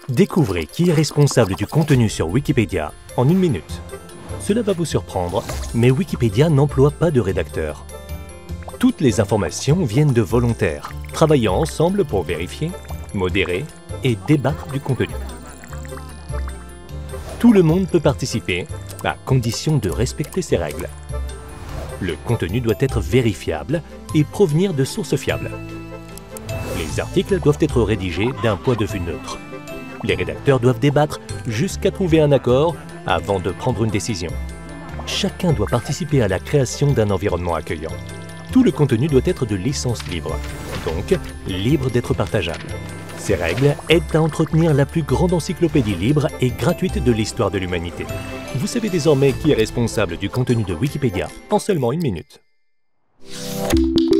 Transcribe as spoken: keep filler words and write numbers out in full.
Découvrez qui est responsable du contenu sur Wikipédia en une minute. Cela va vous surprendre, mais Wikipédia n'emploie pas de rédacteur. Toutes les informations viennent de volontaires, travaillant ensemble pour vérifier, modérer et débattre du contenu. Tout le monde peut participer, à condition de respecter ces règles. Le contenu doit être vérifiable et provenir de sources fiables. Les articles doivent être rédigés d'un point de vue neutre. Les rédacteurs doivent débattre jusqu'à trouver un accord avant de prendre une décision. Chacun doit participer à la création d'un environnement accueillant. Tout le contenu doit être de licence libre, donc libre d'être partageable. Ces règles aident à entretenir la plus grande encyclopédie libre et gratuite de l'histoire de l'humanité. Vous savez désormais qui est responsable du contenu de Wikipédia en seulement une minute.